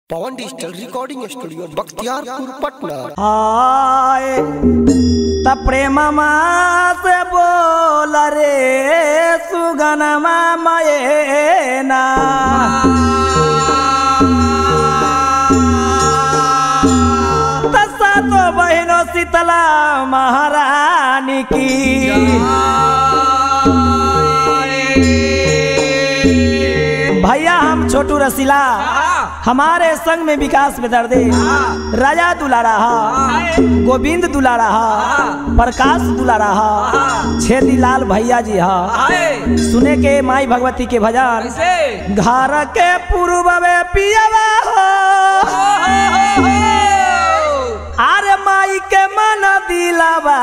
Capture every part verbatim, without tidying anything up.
पवन digital recording studio Bakhtiyarpur Patna. हाय त प्रेममा से बोल रे सुगनमा मयेना तसा तो बहनो शीतला महारानी की भैया हम छोटू रसीला हमारे संग में विकास बेदर्दे राजा दुलारा गोविंद दुलारा प्रकाश दुलारा छेदी लाल भैया जी हा सुने के माई भगवती के भजन घर के पूर्व में पियवा हो अरे माई के मन दिलावा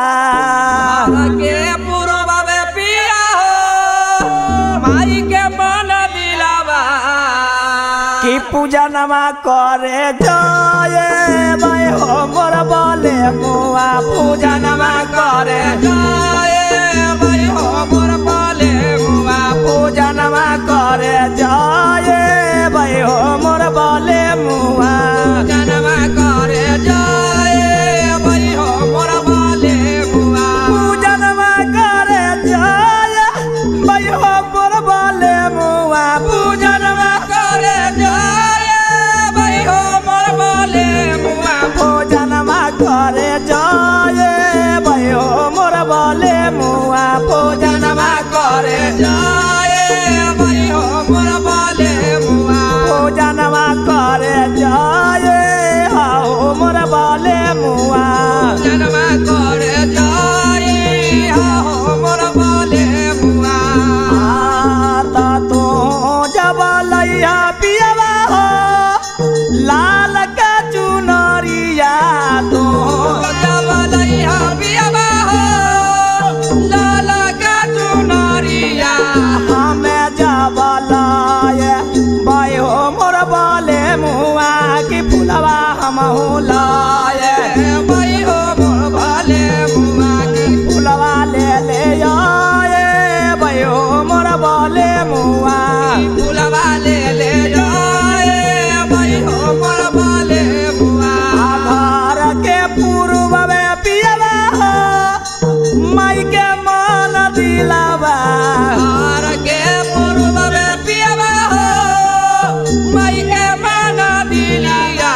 के पूर्व में पिया हो माई के मन दिलावा की पूजा नमा करे जाए भाई हो मोर बोले मुआ पूजा नमा करे जाए भाई हो मोर बोले मुआ पूजा नमा करे जाए भाई हो मोर बोले मुआ जनमा करे जाए भाई हो मोर बोले मुआ पूजा नमा करे जाए भाई हो मोर बोले मुआ पूजा नमा करे जाए भाई हो मोर बोले मुआ पूजा नमा करे जाए भाई हो मोर बोले मुआ पूजा जनमा करे जाए भाई हो मोर बोले मुआ पूजा नमा करे जाए हो मोर बोले मुआ जनमा करे जाए हो मोर बोले मुआ आता तो जब लैया पियवा हो लाल का चुनरिया तो जब लैया पियवा हो लाल का चुनरिया हमें जब लाए भाई हो मोर बोले मुआ की फुलवा हम लाए भाई हो मोर बोले मुआ की फुलवा ले ले आए भाई हो मोर बोले मुआ फुलवा ले ले जाए भाई हो मोर बोले मुआ घर के पूर्व में पियवा हो माई के मन दिलावा घर के पूर्व में पियवा हो माई के मन दिलिया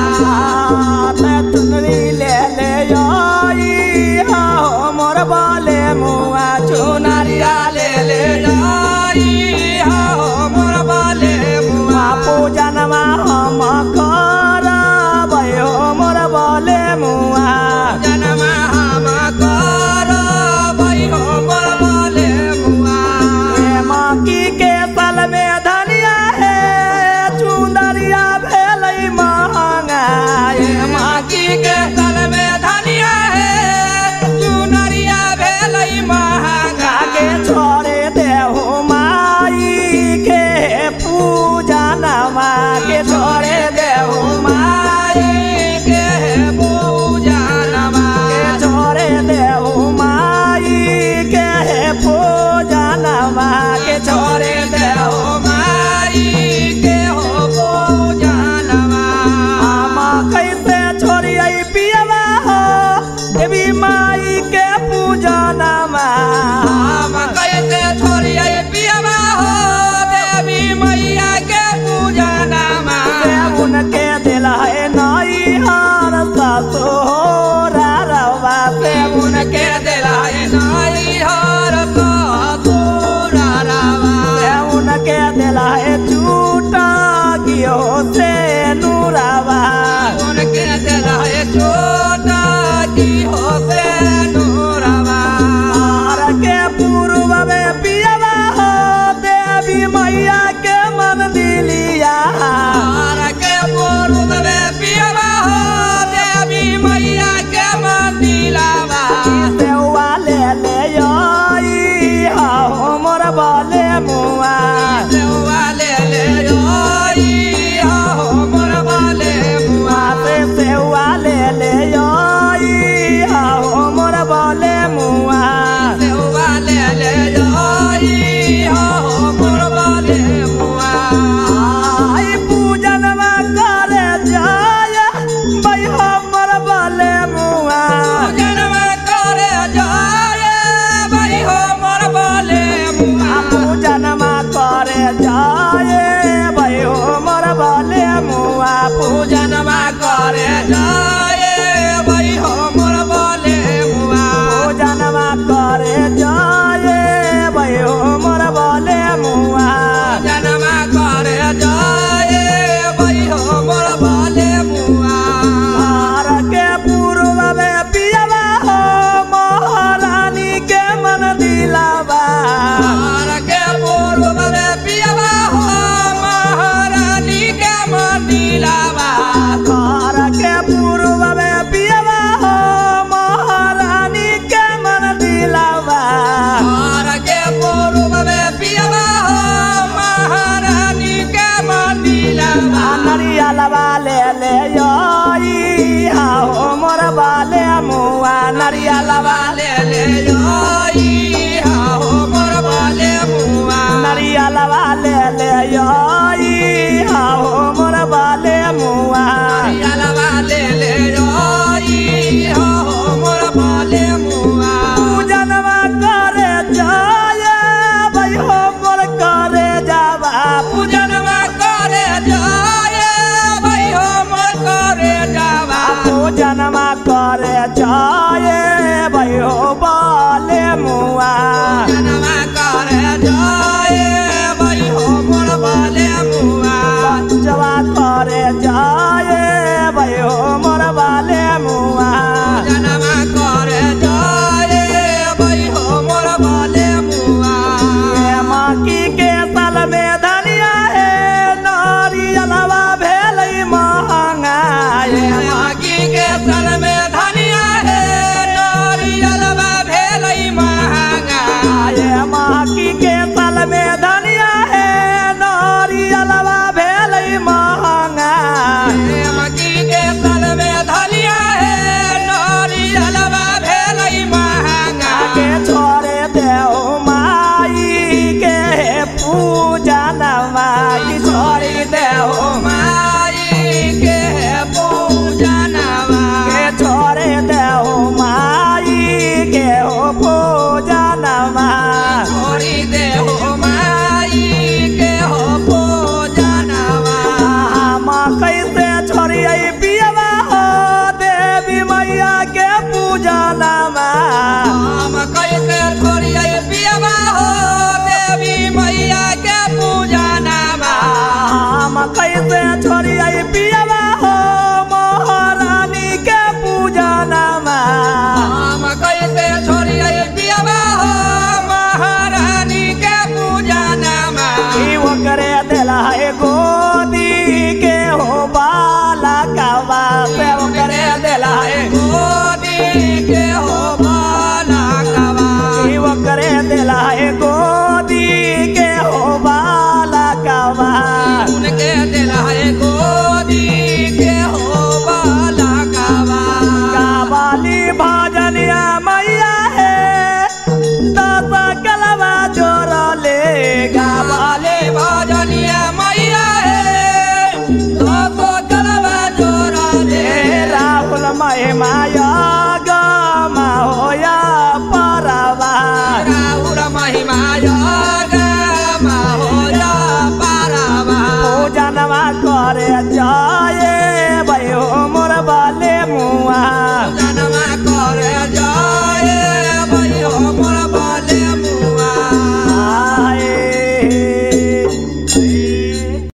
चुनरी ले ले आई हो मोर बोले मुआ चुनरिया ले ले जाई हो मोर बोले मुआ पूजा नमा हम करबै हो मोर बोले मुआ जनमा हम कर भाई हो मोर बोले मुआ प्रेम की के साल में धनिया है चुनरिया भेलै महंगा माकी के तल में धनिया है चुनरिया भेलै महंगा के छोड़े देहु माई के पूजा नमा के छोड़े देहु माई के पूजा नमा के छोड़े देहु माई के पूजा नमा के छोड़े देहु माई के हो पूजा नमा मुआ पूजनवा करे जाए भाई हो मोर बोले मुआ पूजनवा करे जाए भाई हो मोर बोले मुआ पूजनवा करे जाए भाई हो मोर बोले मुआ हार के पूर्व में पियवा हो महारानी के मन दिलावा हार के पूर्व में पियवा हो महारानी के मन दिलावा हार के पूर्व में पियवा हो महारानी के मन दिलावा हार के पूर्व में पियवा हो महारानी के मन दिलावा नरिया लवा ले ले योई हो मोर बाले मुआ नरिया लवा ले ले योई हो मोर बोले मुआ नरिया लवा ले ले योई हो